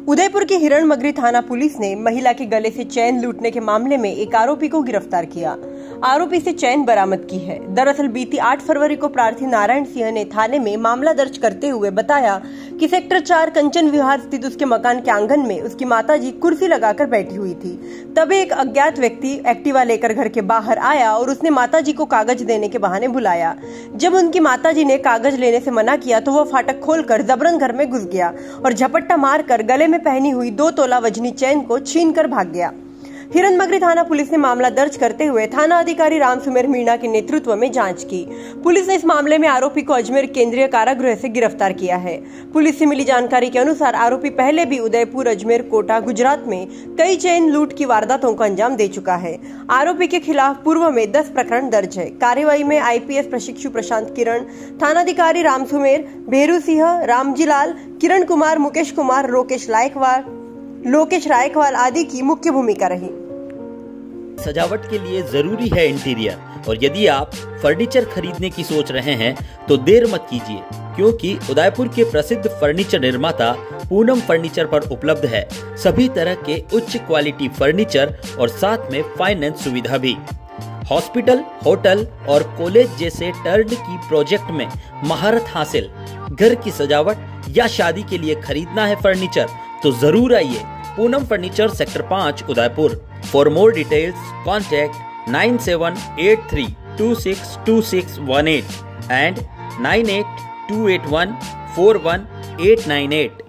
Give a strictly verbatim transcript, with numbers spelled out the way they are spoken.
उदयपुर की हिरणमगरी थाना पुलिस ने महिला के गले से चैन लूटने के मामले में एक आरोपी को गिरफ्तार किया। आरोपी से चैन बरामद की है। दरअसल बीती आठ फरवरी को प्रार्थी नारायण सिंह ने थाने में मामला दर्ज करते हुए बताया कि सेक्टर चार कंचन विहार स्थित उसके मकान के आंगन में उसकी माताजी कुर्सी लगाकर बैठी हुई थी। तभी एक अज्ञात व्यक्ति एक्टिवा लेकर घर के बाहर आया और उसने माताजी को कागज देने के बहाने बुलाया। जब उनकी माताजी ने कागज लेने से मना किया तो वह फाटक खोलकर जबरन घर में घुस गया और झपट्टा मारकर गले में पहनी हुई दो तोला वजनी चैन को छीनकर भाग गया। हिरणमगरी थाना पुलिस ने मामला दर्ज करते हुए थाना अधिकारी रामसुमेर मीणा के नेतृत्व में जांच की। पुलिस ने इस मामले में आरोपी को अजमेर केंद्रीय कारागृह से गिरफ्तार किया है। पुलिस से मिली जानकारी के अनुसार आरोपी पहले भी उदयपुर, अजमेर, कोटा, गुजरात में कई चैन लूट की वारदातों को अंजाम दे चुका है। आरोपी के खिलाफ पूर्व में दस प्रकरण दर्ज है। कार्यवाही में आईपीएस प्रशिक्षु प्रशांत किरण, थानाधिकारी रामसुमेर, भेरू सिंह, रामजीलाल, किरण कुमार, मुकेश कुमार, लोकेश लायकवाल लोकेश रायकवाल आदि की मुख्य भूमिका रही। सजावट के लिए जरूरी है इंटीरियर, और यदि आप फर्नीचर खरीदने की सोच रहे हैं तो देर मत कीजिए, क्योंकि उदयपुर के प्रसिद्ध फर्नीचर निर्माता पूनम फर्नीचर पर उपलब्ध है सभी तरह के उच्च क्वालिटी फर्नीचर और साथ में फाइनेंस सुविधा भी। हॉस्पिटल, होटल और कॉलेज जैसे टर्न की प्रोजेक्ट में महारत हासिल, घर की सजावट या शादी के लिए खरीदना है फर्नीचर तो जरूर आइए पूनम फर्नीचर, सेक्टर पाँच, Udaipur. For more details contact nine seven eight three two six two six one eight and nine eight two eight one four one eight nine eight.